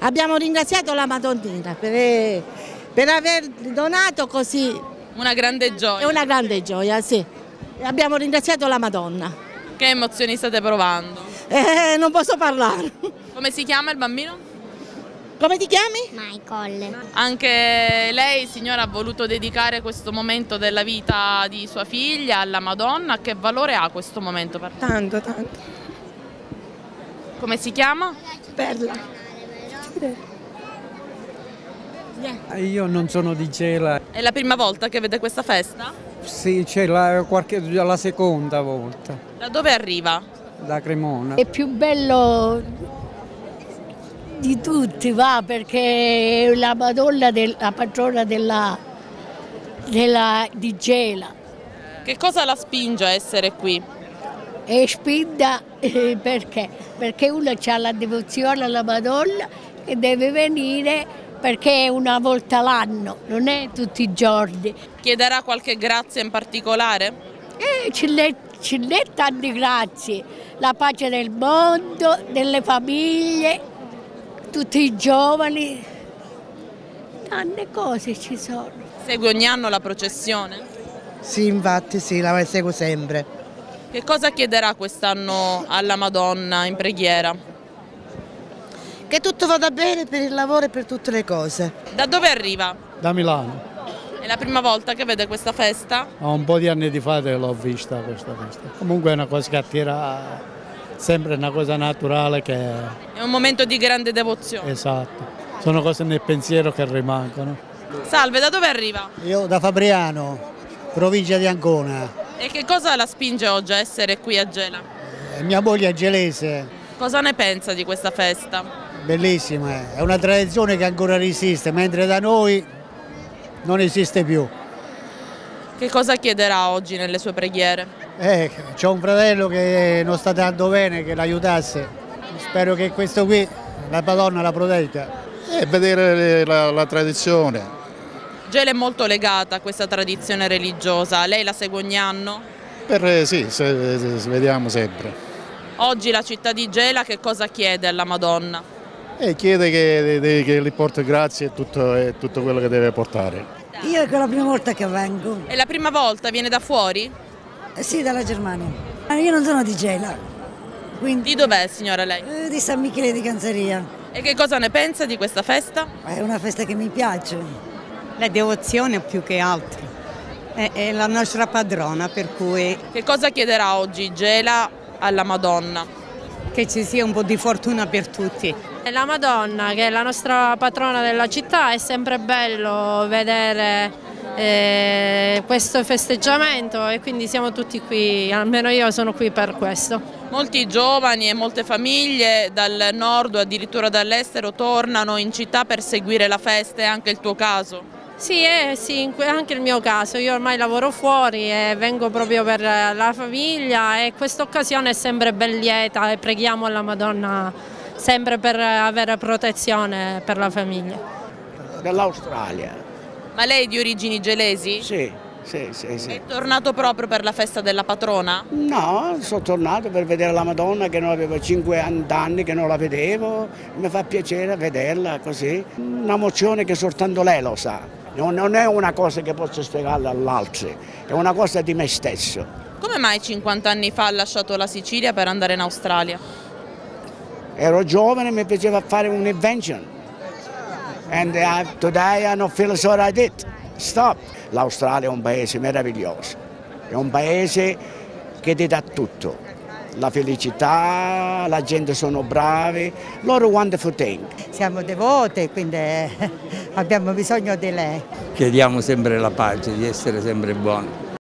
Abbiamo ringraziato la Madonnina per aver donato così. Una grande gioia. È una grande gioia, sì. Abbiamo ringraziato la Madonna. Che emozioni state provando? Non posso parlare. Come si chiama il bambino? Come ti chiami? Michael. Anche lei, signora, ha voluto dedicare questo momento della vita di sua figlia alla Madonna. Che valore ha questo momento per lei? Tanto. Come si chiama? Perla. Io non sono di Gela. È la prima volta che vede questa festa? Sì, c'è la seconda volta, Da dove arriva? da Cremona. È più bello di tutti, va, perché è la Madonna, la patrona di Gela. Che cosa la spinge a essere qui? È spinta perché? Perché uno ha la devozione alla Madonna e deve venire perché è una volta l'anno, non è tutti i giorni. Chiederà qualche grazia in particolare? Ci l'è tante grazie, la pace del mondo, delle famiglie, tutti i giovani, tante cose ci sono. Segue ogni anno la processione? Sì, infatti sì, la seguo sempre. Che cosa chiederà quest'anno alla Madonna in preghiera? Che tutto vada bene per il lavoro e per tutte le cose. Da dove arriva? Da Milano. È la prima volta che vede questa festa? Un po' di anni fa l'ho vista questa festa. Comunque è una cosa che attira, sempre una cosa naturale che È un momento di grande devozione. esatto. Sono cose nel pensiero che rimangono. Salve, da dove arriva? Io da Fabriano, provincia di Ancona. E che cosa la spinge oggi a essere qui a Gela? Mia moglie è gelese, Cosa ne pensa di questa festa? bellissima, è una tradizione che ancora resiste, mentre da noi non esiste più. Che cosa chiederà oggi nelle sue preghiere? C'ho un fratello che non sta tanto bene, che l'aiutasse. Spero che questo qui, la Madonna la protegga. Vedere la tradizione. Gela è molto legata a questa tradizione religiosa, lei la segue ogni anno? Sì, vediamo sempre. Oggi la città di Gela che cosa chiede alla Madonna? E chiede che gli porti grazie e tutto quello che deve portare. Io è la prima volta che vengo. È la prima volta? Viene da fuori? Sì, dalla Germania. Io non sono di Gela. Quindi, Di dov'è, signora, lei? di San Michele di Canzeria. E che cosa ne pensa di questa festa? È una festa che mi piace. La devozione più che altro. È la nostra padrona, per cui Che cosa chiederà oggi Gela alla Madonna? che ci sia un po' di fortuna per tutti. La Madonna, che è la nostra patrona della città, è sempre bello vedere questo festeggiamento e quindi siamo tutti qui, almeno io sono qui per questo. Molti giovani e molte famiglie dal nord o addirittura dall'estero tornano in città per seguire la festa, è anche il tuo caso? Sì, anche il mio caso, io ormai lavoro fuori e vengo proprio per la famiglia e questa occasione è sempre ben lieta e preghiamo alla Madonna sempre per avere protezione per la famiglia. Dall'Australia. Ma lei è di origini gelesi? Sì. È tornato proprio per la festa della patrona? No, sono tornato per vedere la Madonna che non avevo 50 anni che non la vedevo, mi fa piacere vederla così, un'emozione che soltanto lei lo sa. Non è una cosa che posso spiegare all'altro, è una cosa di me stesso. Come mai 50 anni fa ha lasciato la Sicilia per andare in Australia? Ero giovane e mi piaceva fare un'invention. And today I don't feel so I did. Stop. L'Australia è un paese meraviglioso, è un paese che ti dà tutto. La felicità, la gente sono bravi, loro wonderful thing. Siamo devote, quindi abbiamo bisogno di lei. Chiediamo sempre la pace, di essere sempre buoni.